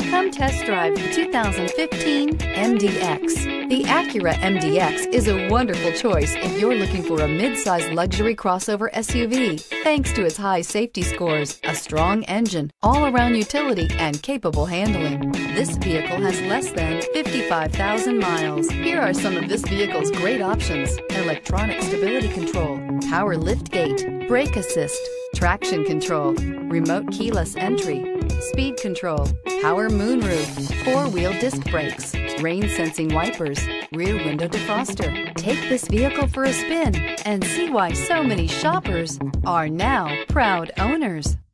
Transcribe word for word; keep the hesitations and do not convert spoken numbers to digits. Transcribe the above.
Come test drive the two thousand fifteen M D X. The Acura M D X is a wonderful choice if you're looking for a mid-size luxury crossover S U V. Thanks to its high safety scores, a strong engine, all-around utility, and capable handling, this vehicle has less than fifty-five thousand miles. Here are some of this vehicle's great options: electronic stability control, power liftgate, brake assist, traction control, remote keyless entry, speed control, power moonroof, four-wheel disc brakes, rain-sensing wipers, rear window defroster. Take this vehicle for a spin and see why so many shoppers are now proud owners.